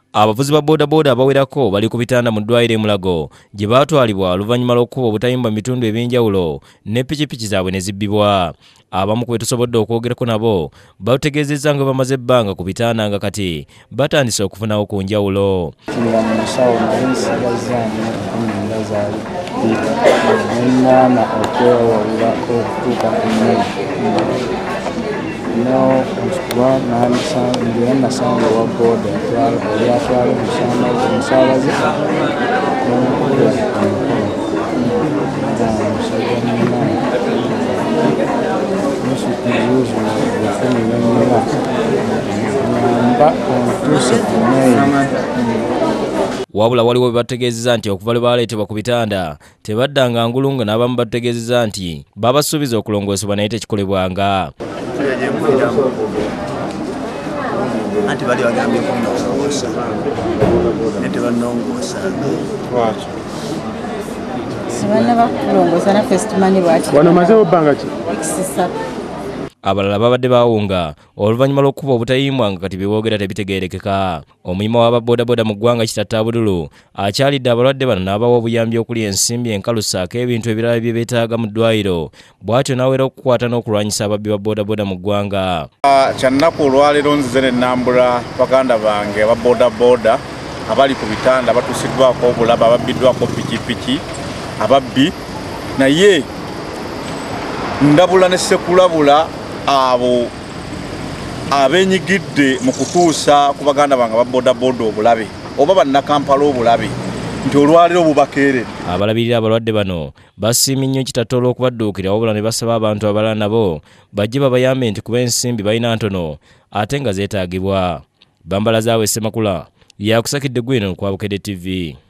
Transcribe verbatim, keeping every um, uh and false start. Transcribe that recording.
Abavuzi ba boda boda abawerako bali ku bitanda mu ddwaliro e Mulago gye baatwalibwa oluvannyuma lw'okuba obutayimba mu bitundu ebyenjawulo ne pikipiki zaabwe ne zibbibwa. Abamu ku be tusobodde okwogerako nabo bategeezezza nga bamaze ebbanga ku bitanda nga kati batandise okufunawo ku njawulo. Nga mu nsawo naye nsigazaamu ennyinga zaali nennaana okwewalula okutuuka ku mmere. No, kuba ngira nasanga wa boda yatwala omusaabaze wabula waliwo bye bategeezezza nti okuva lwe baaleetebwa ku bitanda tebaddanga ngulunga n'abamu bategeezezza nti babasuubiza okulongoosebwa naye tekikolebwanga. Anti bali bagambye ko nnongoosa nete bannongoosa sibanna bakulongoosa naffe situmanyi bwati wano mazeewo bbanga ki abalala babadde baawunga oluvannyuma lw'okuba obutayimbwa nga kati bye boogera tebitegeerekeka. Omuyima w'ababodaboda mu ggwanga Kitatta Abudulu akyalidde abalwadde bano n'abawa obuyambi okuli ensimbi enkalusa ak'ebintu ebirala bye beetaaga mu ddwaliro bw'atyo n'aweera okukwata n'okulwanyisa ababbi ba bodaboda mu ggwanga. Kyannaku olwaleero nzize ne nnambula baganda bange aba bodaboda abali ku bitanda batuusiddwako obulaba ababbiddwako pikipiki ababbi naye ndabula ne sekulabula abo abenyigidde mu kutuusa ku baganda bange aba bodaboda obulabe oba bannakampala obulabe nti olwaleero bubakeeredde. Abalabirira abalwadde bano basiimye nnyo Kitatta olw'okubadduukira wabula ne basaba abantu abalala nabo bajje babayambe nti kuba ensimbi balina ntono ate nga zeetaagibwa. Bambala zaawe Ssemakula yakusakidde gwino kwa Bukedde T V.